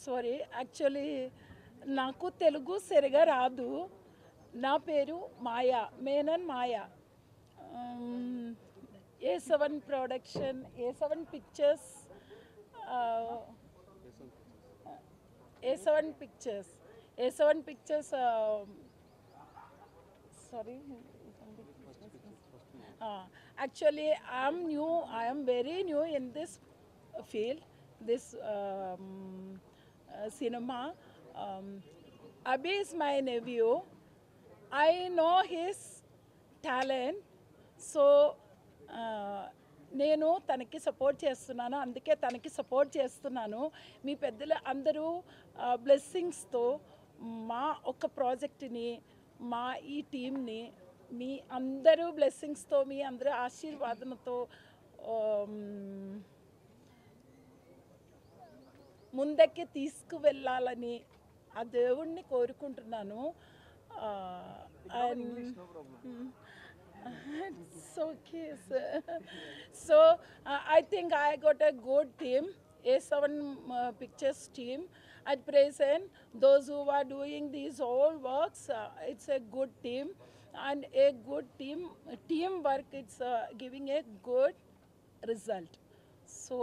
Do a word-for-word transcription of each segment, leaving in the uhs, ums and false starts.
Sorry actually నాకు తెలుగు సరిగా రాదు. నా పేరు Maya, Menon Maya. A seven production, A seven pictures, A seven pictures A seven pictures sorry uh, actually I am new, I am very new in this field, this um, uh, cinema. um, Abhi is my nephew. I know his talent, so uh, నేను తనకి support చేస్తున్నాను, అందుకే తనకి support చేస్తున్నాను. మీ పెద్దలు అందరూ బ్లెస్సింగ్స్తో మా ఒక ప్రాజెక్ట్ని, మా ఈ టీంని మీ అందరూ బ్లెస్సింగ్స్తో, మీ అందరూ ఆశీర్వాదంతో ముందಕ್ಕೆ తీసుకువెళ్ళాలని ఆ దేవుణ్ణి కోరుకుంటున్నాను. It's okay, sir. So uh, I think I got a good team, A seven uh, Pictures team at present. Those who are doing these all works, uh, it's a good team, and a good team teamwork. It's uh, giving a good result. So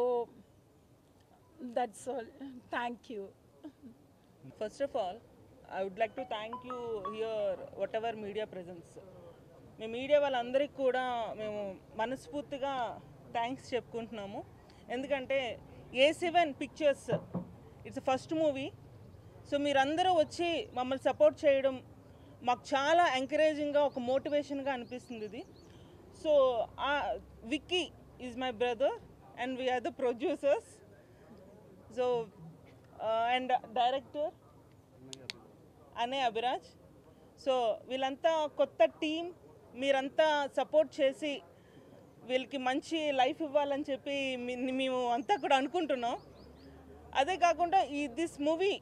that's all. Thank you. First of all, I would like to thank you here, whatever media presence. మీ media వాళ్ళందరికీ కూడా మేము మనస్ఫూర్తిగా thanks చెప్పుకుంటున్నాము. ఎందుకంటే A seven pictures it's first movie. So మీరందరూ వచ్చి మమ్మల్ని సపోర్ట్ చేయడం మాకు చాలా ఎంకరేజింగ్గా, ఒక మోటివేషన్గా అనిపిస్తుంది ఇది. So Vicky is my brother and we are the producers. So and director అనే అభిరాజ్. సో వీళ్ళంతా కొత్త టీం, మీరంతా సపోర్ట్ చేసి వీళ్ళకి మంచి లైఫ్ ఇవ్వాలని చెప్పి మేము అంతా కూడా అనుకుంటున్నాం. అదే కాకుండా ఈ this movie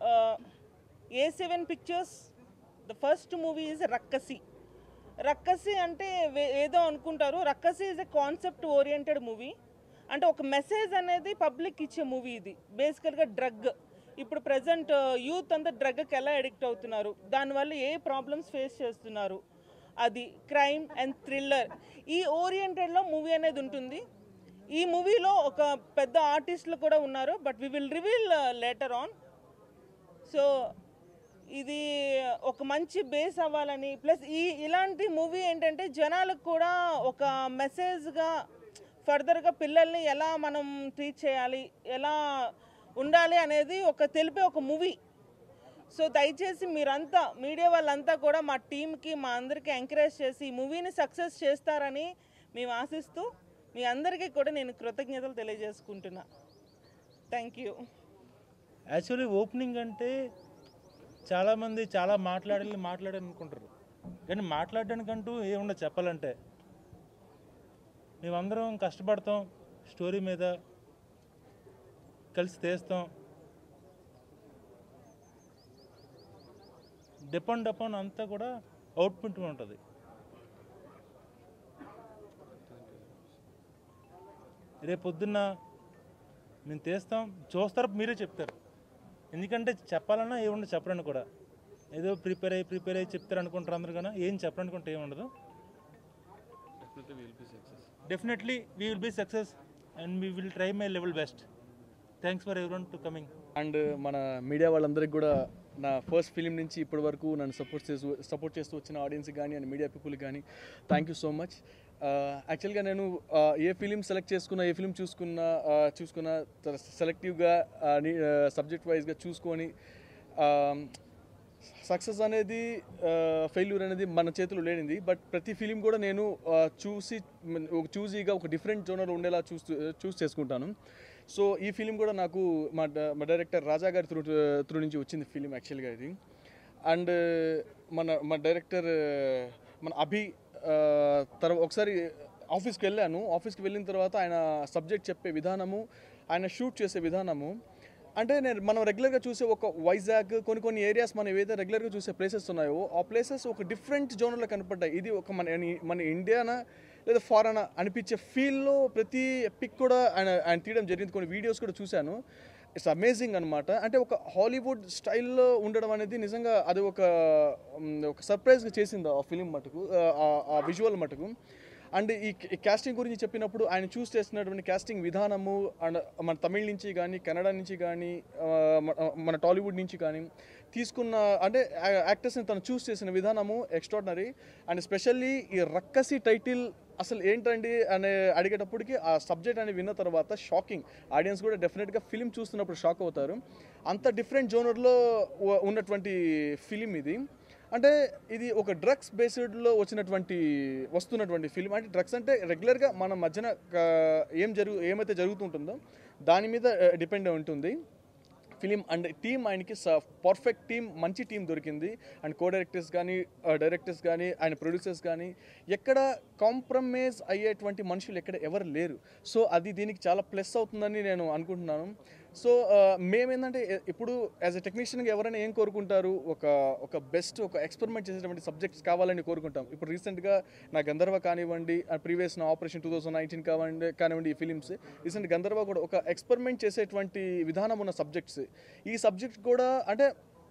A seven pictures the first movie is Rakkasi. Rakkasi అంటే ఏదో అనుకుంటారు, Rakkasi is a concept oriented movie. అంటే ఒక మెసేజ్ అనేది పబ్లిక్ ఇచ్చే మూవీ ఇది. బేసికల్గా డ్రగ్, ఇప్పుడు ప్రజెంట్ యూత్ అంతా డ్రగ్కి ఎలా అడిక్ట్ అవుతున్నారు, దానివల్ల ఏ ప్రాబ్లమ్స్ ఫేస్ చేస్తున్నారు, అది క్రైమ్ అండ్ థ్రిల్లర్, ఈ ఓరియంటెడ్లో మూవీ అనేది ఉంటుంది. ఈ మూవీలో ఒక పెద్ద ఆర్టిస్టులు కూడా ఉన్నారు, but we will reveal later on. So ఇది ఒక మంచి బేస్ అవ్వాలని, ప్లస్ ఈ ఇలాంటి మూవీ ఏంటంటే జనాలకు కూడా ఒక మెసేజ్గా, ఫర్దర్గా పిల్లల్ని ఎలా మనం ట్రీట్ చేయాలి, ఎలా ఉండాలి అనేది ఒక తెలిపే ఒక మూవీ. సో దయచేసి మీరంతా మీడియా వాళ్ళంతా కూడా మా టీంకి, మా అందరికీ ఎంకరేజ్ చేసి ఈ మూవీని సక్సెస్ చేస్తారని మేము ఆశిస్తూ మీ అందరికీ కూడా నేను కృతజ్ఞతలు తెలియజేసుకుంటున్నా. Thank you. యాక్చువల్లీ ఓపెనింగ్ అంటే చాలామంది చాలా మాట్లాడాలి మాట్లాడాలి అనుకుంటారు, కానీ మాట్లాడడానికంటూ ఏముండదు. చెప్పాలంటే మేమందరం కష్టపడతాం, స్టోరీ మీద కలిసి తీస్తాం. డిపెండ్ అపాన్ అంతా కూడా అవుట్పుట్ ఉంటుంది. రేపు పొద్దున్న మేము తీస్తాం, చూస్తారు, మీరే చెప్తారు. ఎందుకంటే చెప్పాలన్నా ఏముండదు, చెప్పడానికి కూడా ఏదో ప్రిపేర్ అయ్యి ప్రిపేర్ అయ్యి చెప్తారు అనుకుంటారు అందరు, కానీ ఏం చెప్పాలనుకుంటే ఏముండదు. Definitely we will be success and we will try my level best. Thanks for everyone to coming. And మన మీడియా వాళ్ళందరికీ కూడా నా ఫస్ట్ ఫిలిం నుంచి ఇప్పటి వరకు నన్ను సపోర్ట్ చేస్తూ సపోర్ట్ చేస్తూ వచ్చిన ఆడియన్స్కి కానీ అండ్ మీడియా పీపుల్కి కానీ థ్యాంక్ యూ సో మచ్. యాక్చువల్గా నేను ఏ ఫిలిం సెలెక్ట్ చేసుకున్నా, ఏ ఫిలిం చూసుకున్నా చూసుకున్నా సెలెక్టివ్గా సబ్జెక్ట్ వైజ్గా చూసుకొని, సక్సెస్ అనేది ఫెయిల్యూర్ అనేది మన చేతిలో లేనిది. బట్ ప్రతి ఫిలిం కూడా నేను చూసి చూజీగా ఒక డిఫరెంట్ జోనర్ ఉండేలా చూస్తూ చూస్ చేసుకుంటాను. సో ఈ ఫిలిం కూడా నాకు మా మా డైరెక్టర్ రాజా గారి త్రూ త్రూ నుంచి వచ్చింది ఫిలిం యాక్చువల్గా ఇది. అండ్ మన మా డైరెక్టర్ మన అభి తర్వాత ఒకసారి ఆఫీస్కి వెళ్ళాను. ఆఫీస్కి వెళ్ళిన తర్వాత ఆయన సబ్జెక్ట్ చెప్పే విధానము, ఆయన షూట్ చేసే విధానము, అంటే నేను మనం రెగ్యులర్గా చూసే ఒక వైజాగ్ కొన్ని కొన్ని ఏరియాస్ మనం ఏదైతే రెగ్యులర్గా చూసే ప్లేసెస్ ఉన్నాయో ఆ ప్లేసెస్ ఒక డిఫరెంట్ జోనర్లో కనపడ్డాయి. ఇది ఒక మన మన ఇండియానా లేదా ఫారెనా అనిపించే ఫీల్లో ప్రతి పిక్ కూడా ఆయన ఆయన తీయడం జరిగింది. కొన్ని వీడియోస్ కూడా చూశాను. ఇట్స్ అమేజింగ్ అనమాట. అంటే ఒక హాలీవుడ్ స్టైల్లో ఉండడం అనేది నిజంగా అది ఒక ఒక సర్ప్రైజ్గా చేసింది ఆ ఫిలిం మటుకు, ఆ విజువల్ మటుకు. అండ్ ఈ క్యాస్టింగ్ గురించి చెప్పినప్పుడు ఆయన చూస్ చేస్తున్నటువంటి క్యాస్టింగ్ విధానము అండ్ మన తమిళ్ నుంచి కానీ, కన్నడ నుంచి కానీ, మన టాలీవుడ్ నుంచి కానీ తీసుకున్న అంటే యాక్టర్స్ని తను చూస్ చేసిన విధానము ఎక్స్ట్రాడినరీ. అండ్ స్పెషల్లీ ఈ రక్కసి టైటిల్ అసలు ఏంటండి అనే అడిగేటప్పటికి ఆ సబ్జెక్ట్ అని విన్న తర్వాత షాకింగ్. ఆడియన్స్ కూడా డెఫినెట్గా ఫిలిం చూస్తున్నప్పుడు షాక్ అవుతారు. అంత డిఫరెంట్ జోనర్లో ఉన్నటువంటి ఫిలిం ఇది. అంటే ఇది ఒక డ్రగ్స్ బేస్డ్లో వచ్చినటువంటి వస్తున్నటువంటి ఫిలిం. అంటే డ్రగ్స్ అంటే రెగ్యులర్గా మన మధ్యన ఏం జరుగు ఏమైతే జరుగుతుంటుందో దాని మీద డిపెండ్ ఉంటుంది ఫిలిం. అండ్ టీమ్ ఆయనకి పర్ఫెక్ట్ టీం, మంచి టీం దొరికింది. అండ్ కో డైరెక్టర్స్ కానీ, డైరెక్టర్స్ కానీ, ఆయన ప్రొడ్యూసర్స్ కానీ ఎక్కడ కాంప్రమైజ్ అయ్యేటువంటి మనుషులు ఎక్కడ ఎవరు లేరు. సో అది దీనికి చాలా ప్లస్ అవుతుందని నేను అనుకుంటున్నాను. సో మేమేంటంటే ఇప్పుడు యాజ్ ఎ టెక్నీషియన్గా ఎవరైనా ఏం కోరుకుంటారు, ఒక ఒక బెస్ట్ ఒక ఎక్స్పెరిమెంట్ చేసేటువంటి సబ్జెక్ట్స్ కావాలని కోరుకుంటాం. ఇప్పుడు రీసెంట్గా నా గంధర్వ కానివ్వండి, ప్రీవియస్ నా ఆపరేషన్ టూ థౌజండ్ నైన్టీన్ కావండి కానివ్వండి ఈ ఫిలిమ్స్, రీసెంట్ గంధర్వ కూడా ఒక ఎక్స్పెరిమెంట్ చేసేటువంటి విధానం ఉన్న సబ్జెక్ట్స్. ఈ సబ్జెక్ట్ కూడా అంటే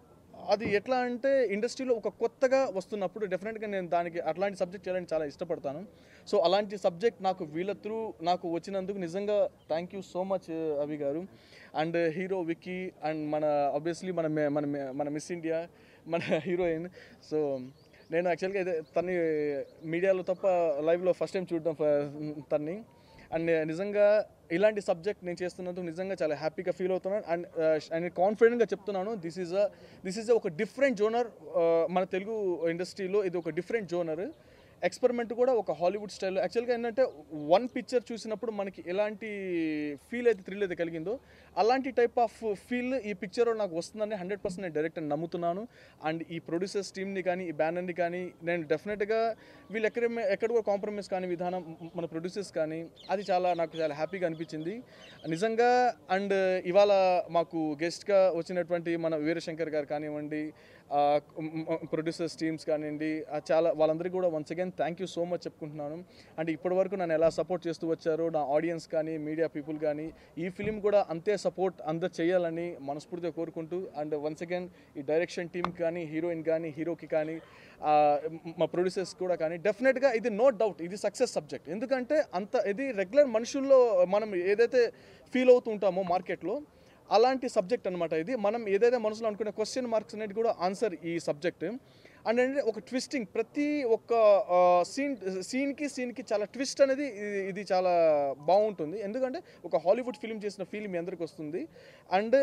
అది ఎట్లా అంటే ఇండస్ట్రీలో ఒక కొత్తగా వస్తున్నప్పుడు డెఫినెట్గా నేను దానికి అట్లాంటి సబ్జెక్ట్ చేయాలని చాలా ఇష్టపడతాను. సో అలాంటి సబ్జెక్ట్ నాకు వీళ్ళ త్రూ నాకు వచ్చినందుకు నిజంగా thank you so much Abhi గారు. అండ్ హీరో విక్కీ అండ్ మన ఆబ్వియస్లీ మన మన మన మిస్ ఇండియా మన హీరోయిన్. సో నేను యాక్చువల్గా అయితే తన్ని మీడియాలో తప్ప లైవ్లో ఫస్ట్ టైం చూడడం తన్ని. అండ్ నిజంగా ఇలాంటి సబ్జెక్ట్ నేను చేస్తున్నందుకు నిజంగా చాలా హ్యాపీగా ఫీల్ అవుతున్నాను. అండ్ అండ్ కాన్ఫిడెంట్గా చెప్తున్నాను, this is a this is ఒక డిఫరెంట్ జోనర్. మన తెలుగు ఇండస్ట్రీలో ఇది ఒక డిఫరెంట్ జోనర్. ఎక్స్పెరిమెంట్ కూడా ఒక హాలీవుడ్ స్టైల్లో. యాక్చువల్గా ఏంటంటే వన్ పిక్చర్ చూసినప్పుడు మనకి ఎలాంటి ఫీల్ అయితే థ్రిల్ అయితే కలిగిందో అలాంటి టైప్ ఆఫ్ ఫీల్ ఈ పిక్చర్లో నాకు వస్తుందని హండ్రెడ్ పర్సెంట్ నేను డైరెక్ట్ నమ్ముతున్నాను. అండ్ ఈ ప్రొడ్యూసర్స్ టీమ్ని కానీ, ఈ బ్యానర్ని కానీ నేను డెఫినెట్గా వీళ్ళు ఎక్కడ ఎక్కడ కూడా కాంప్రమైజ్ కానీ విధానం మన ప్రొడ్యూసర్స్ కానీ అది చాలా నాకు చాలా హ్యాపీగా అనిపించింది నిజంగా. అండ్ ఇవాళ మాకు గెస్ట్గా వచ్చినటువంటి మన వీరశంకర్ గారు కానివ్వండి, ప్రొడ్యూసర్స్ టీమ్స్ కానివ్వండి, చాలా వాళ్ళందరికీ కూడా once again thank you so much చెప్పుకుంటున్నాను. అండ్ ఇప్పటి వరకు నన్ను ఎలా సపోర్ట్ చేస్తూ వచ్చారో నా ఆడియన్స్ కానీ, మీడియా పీపుల్ కానీ ఈ ఫిలిం కూడా అంతే సపోర్ట్ అంత చేయాలని మనస్ఫూర్తిగా కోరుకుంటూ, అండ్ వన్స్ అగైన్ ఈ డైరెక్షన్ టీమ్ కానీ, హీరోయిన్ కానీ, హీరోకి కానీ, మా ప్రొడ్యూసర్స్ కూడా కానీ డెఫినెట్గా ఇది నో డౌట్ ఇది సక్సెస్ సబ్జెక్ట్. ఎందుకంటే అంత ఇది రెగ్యులర్ మనుషుల్లో మనం ఏదైతే ఫీల్ అవుతూ ఉంటామో మార్కెట్లో అలాంటి సబ్జెక్ట్ అనమాట ఇది. మనం ఏదైతే మనసులో అనుకునే క్వశ్చన్ మార్క్స్ అనేది కూడా ఆన్సర్ ఈ సబ్జెక్ట్. అండ్ అంటే ఒక ట్విస్టింగ్ ప్రతి ఒక్క సీన్ సీన్కి సీన్కి చాలా ట్విస్ట్ అనేది ఇది చాలా బాగుంటుంది. ఎందుకంటే ఒక హాలీవుడ్ ఫిలిం చేసిన ఫీల్ మీ అందరికి వస్తుంది. అండ్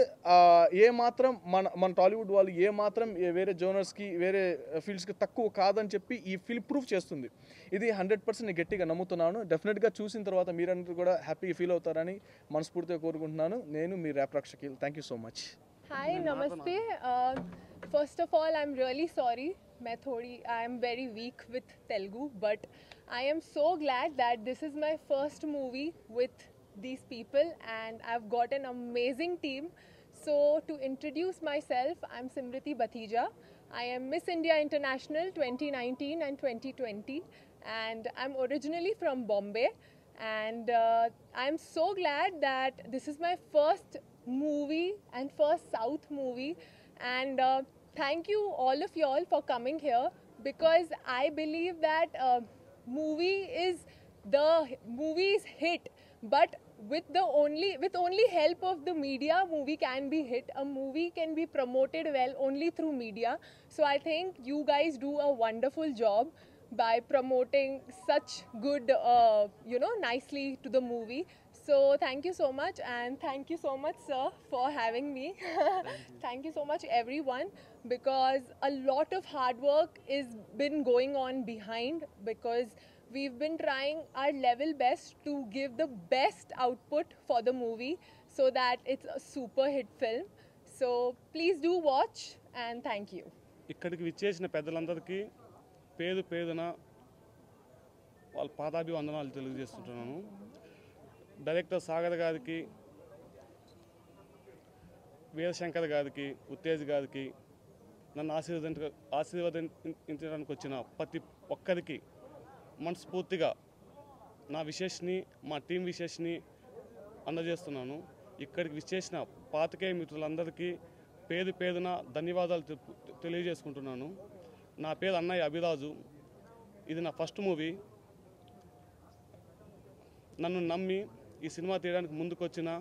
ఏ మాత్రం మన మన టాలీవుడ్ వాళ్ళు ఏ మాత్రం వేరే జోనర్స్కి వేరే ఫీల్డ్స్కి తక్కువ కాదని చెప్పి ఈ ఫిల్మ్ ప్రూఫ్ చేస్తుంది. ఇది హండ్రెడ్ పర్సెంట్ గట్టిగా నమ్ముతున్నాను. డెఫినెట్గా చూసిన తర్వాత మీరందరూ కూడా హ్యాపీగా ఫీల్ అవుతారని మనస్ఫూర్తిగా కోరుకుంటున్నాను. నేను మీ ర్యాప్ రక్షకి. Thank you so much. Hi, namaste. Uh, first of all, I'm really sorry. मैं थोड़ी I am very weak with Telugu, but I am so glad that this is my first movie with these people and I've got an amazing team. So to introduce myself, I'm Simriti Bathija. I am Miss India International twenty nineteen and twenty twenty and I'm originally from Bombay, and uh, I'm so glad that this is my first movie and first South movie, and uh, thank you all of y'all for coming here, because I believe that uh, movie is the movie's hit, but with the only with only help of the media movie can be hit. A movie can be promoted well only through media. So I think you guys do a wonderful job by promoting such good uh, you know nicely to the movie. So thank you so much, and thank you so much sir for having me. Thank, thank you so much everyone, because a lot of hard work is been going on behind, because we've been trying our level best to give the best output for the movie so that it's a super hit film. So please do watch, and thank you. ఇక్కడికి విచ్చేసిన పెద్దలందరికీ పేరు పేరున వాళ్ళ పాదాభివందనాలు తెలియజేస్తుంటున్నాను. Director Sagar గారికి, వీరశంకర్ గారికి, ఉత్తేజ్ గారికి, నన్ను ఆశీర్వదించ ఆశీర్వదించడానికి వచ్చిన ప్రతి ఒక్కరికి మనస్ఫూర్తిగా నా విశేష్ని, మా టీం విశేష్ని అందజేస్తున్నాను. ఇక్కడికి విచ్చేసిన పాతికేయ మిత్రులందరికీ పేరు పేరున ధన్యవాదాలు తెలియజేసుకుంటున్నాను. నా పేరు అన్నయ్య అభిరాజు. ఇది నా ఫస్ట్ మూవీ. నన్ను నమ్మి ఈ సినిమా తీయడానికి ముందుకొచ్చిన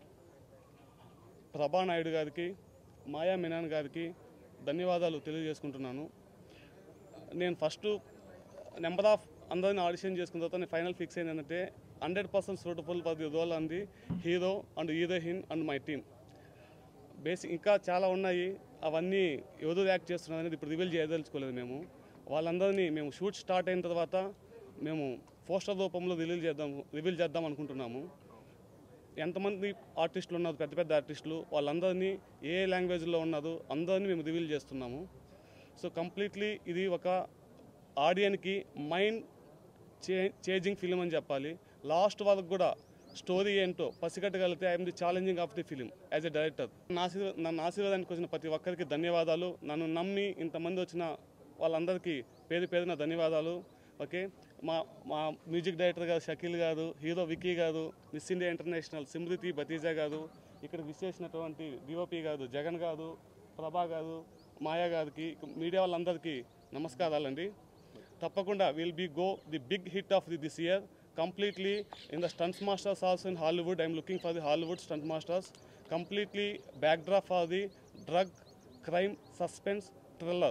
ప్రభా నాయుడు గారికి, మాయా మీనన్ గారికి ధన్యవాదాలు తెలియజేసుకుంటున్నాను. నేను ఫస్ట్ నెంబర్ ఆఫ్ అందరిని ఆడిషన్ చేసుకున్న తర్వాత నేను ఫైనల్ ఫిక్స్ అయింది ఏంటంటే hundred percent suitable for the role అంది hero and heroine and my team. Basic ఇంకా చాలా ఉన్నాయి, అవన్నీ ఎవరు యాక్ట్ చేస్తున్నారు అనేది ఇప్పుడు రివీల్ చేయదలుచుకోలేదు. మేము వాళ్ళందరినీ మేము షూట్ స్టార్ట్ అయిన తర్వాత మేము పోస్టర్ రూపంలో రివీల్ చేద్దాం రివీల్ చేద్దాం అనుకుంటున్నాము. ఎంతమంది ఆర్టిస్టులు ఉన్నారు, పెద్ద పెద్ద ఆర్టిస్టులు, వాళ్ళందరినీ ఏ లాంగ్వేజ్లో ఉన్నారు అందరినీ మేము రివీల్ చేస్తున్నాము. సో కంప్లీట్లీ ఇది ఒక ఆడియన్కి మైండ్ చే చేంజింగ్ ఫిలిం అని చెప్పాలి. లాస్ట్ వరకు కూడా స్టోరీ ఏంటో పసిగట్టగలిగితే I'm the challenging of the film as a director. నా ఆశీర్వా నన్ను ఆశీర్వాదానికి వచ్చిన ప్రతి ఒక్కరికి ధన్యవాదాలు. నన్ను నమ్మి ఇంతమంది వచ్చిన వాళ్ళందరికీ పేరు పేరున ధన్యవాదాలు. ఓకే, మా మా మ్యూజిక్ డైరెక్టర్ గారు షకీల్ గారు, హీరో విక్కీ గారు, miss India international Simrithi Bhatija గారు, ఇక్కడ విచ్చేసినటువంటి డిఓపి గారు జగన్ గారు, ప్రభా గారు, మాయా గారికి, మీడియా వాళ్ళందరికీ నమస్కారాలండి. తప్పకుండా will be go the big hit of the this year completely in the stunt masters also in Hollywood. I am looking for the Hollywood stunt masters. Completely backdrop for the drug, crime, suspense, thriller.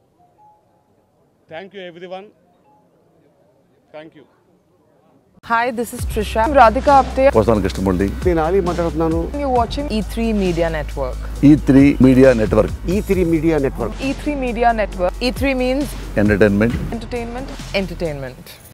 Thank you everyone. Thank you. Hi, this is Trisha. I'm Radhika Apte. వస్తాను కృష్ణమూర్తి. నేను ఆలీ మాట్లాడుతున్నాను. You're watching E three Media Network. E three Media Network. E three Media Network. E three Media Network. E three means Entertainment. entertainment. Entertainment.